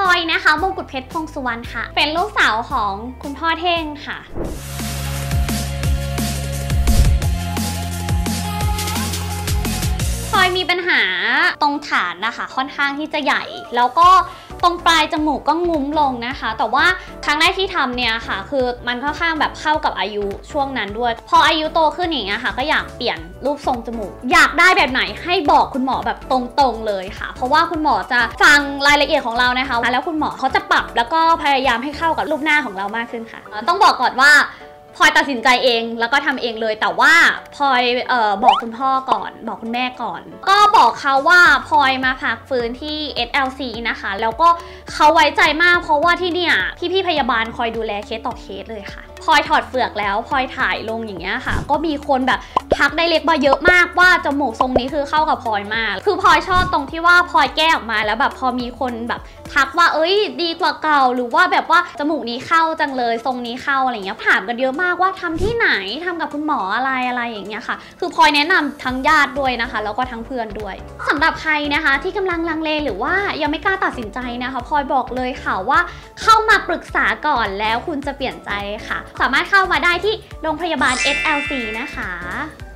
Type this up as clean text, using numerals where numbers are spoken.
ลอยนะคะมงกุฎเพชรพงษ์สุวรรณค่ะเป็นลูกสาวของคุณพ่อเท่งค่ะพลอยมีปัญหาตรงฐานนะคะค่อนข้างที่จะใหญ่แล้วก็ตรงปลายจมูกก็งุ้มลงนะคะแต่ว่าครั้งแรกที่ทำเนี่ยค่ะคือมันค่อนข้างแบบเข้ากับอายุช่วงนั้นด้วยพออายุโตขึ้นอย่างเงี้ยค่ะก็อยากเปลี่ยนรูปทรงจมูกอยากได้แบบไหนให้บอกคุณหมอแบบตรงๆเลยค่ะเพราะว่าคุณหมอจะฟังรายละเอียดของเรานะคะแล้วคุณหมอเขาจะปรับแล้วก็พยายามให้เข้ากับรูปหน้าของเรามากขึ้นค่ะต้องบอกก่อนว่าพลอยตัดสินใจเองแล้วก็ทำเองเลยแต่ว่าพลอยบอกคุณพ่อก่อนบอกคุณแม่ก่อนก็บอกเขาว่าพลอยมาพักฟื้นที่ SLC นะคะแล้วก็เขาไว้ใจมากเพราะว่าที่เนี่ยพี่พยาบาลคอยดูแลเคสต่อเคสเลยค่ะพลอยถอดเฟือกแล้วพลอยถ่ายลงอย่างเงี้ยค่ะก็มีคนแบบทักไดเรกมาเยอะมากว่าจมูกทรงนี้คือเข้ากับพลอยมากคือพลอยชอบตรงที่ว่าพลอยแก้ออกมาแล้วแบบพอมีคนแบบทักว่าเอ้ยดีกว่าเก่าหรือว่าแบบว่าจมูกนี้เข้าจังเลยทรงนี้เข้าอะไรเงี้ยถามกันเยอะมากว่าทำที่ไหนทำกับคุณหมออะไรอย่างเงี้ยค่ะคือพลอยแนะนำทั้งญาติด้วยนะคะแล้วก็ทั้งเพื่อนด้วยสำหรับใครนะคะที่กำลังลังเลหรือว่ายังไม่กล้าตัดสินใจนะคะพลอยบอกเลยค่ะว่าเข้ามาปรึกษาก่อนแล้วคุณจะเปลี่ยนใจค่ะสามารถเข้ามาได้ที่โรงพยาบาล SLC นะคะ